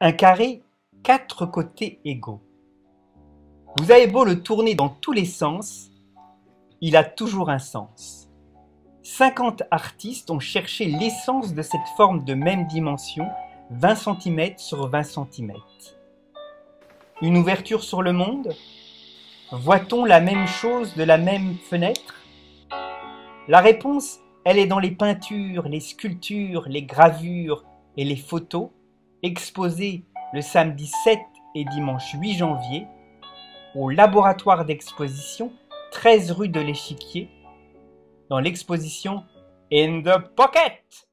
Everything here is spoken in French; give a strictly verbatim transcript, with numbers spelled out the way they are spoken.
Un carré, quatre côtés égaux. Vous avez beau le tourner dans tous les sens, il a toujours un sens. cinquante artistes ont cherché l'essence de cette forme de même dimension, vingt centimètres sur vingt centimètres. Une ouverture sur le monde? Voit-on la même chose de la même fenêtre? La réponse, elle est dans les peintures, les sculptures, les gravures et les photos exposées le samedi sept et dimanche huit janvier au laboratoire d'exposition treize rue de l'Échiquier dans l'exposition In the Pocket.